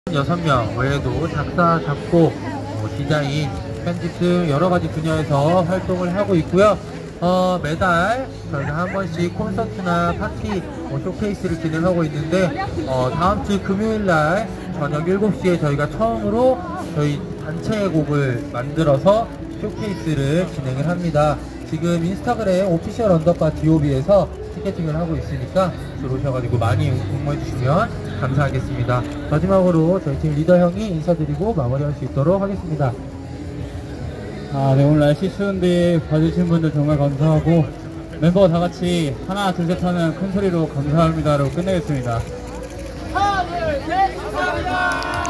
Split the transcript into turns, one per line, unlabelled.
6명 외에도 작사, 작곡, 디자인, 편집 등 여러가지 분야에서 활동을 하고 있고요. 매달 저희가 한 번씩 콘서트나 파티, 쇼케이스를 진행하고 있는데 다음 주 금요일날 저녁 7시에 저희가 처음으로 저희 단체 곡을 만들어서 쇼케이스를 진행을 합니다. 지금 인스타그램 오피셜 언더바 DOB에서 티켓팅을 하고 있으니까 들어오셔가지고 많이 응모해주시면 감사하겠습니다. 마지막으로 저희 팀 리더 형이 인사드리고 마무리할 수 있도록 하겠습니다.
네, 오늘 날씨 추운데 봐주신 분들 정말 감사하고 멤버 다 같이 하나 둘 셋 하는 큰 소리로 감사합니다로 끝내겠습니다.
하나 둘 셋 감사합니다.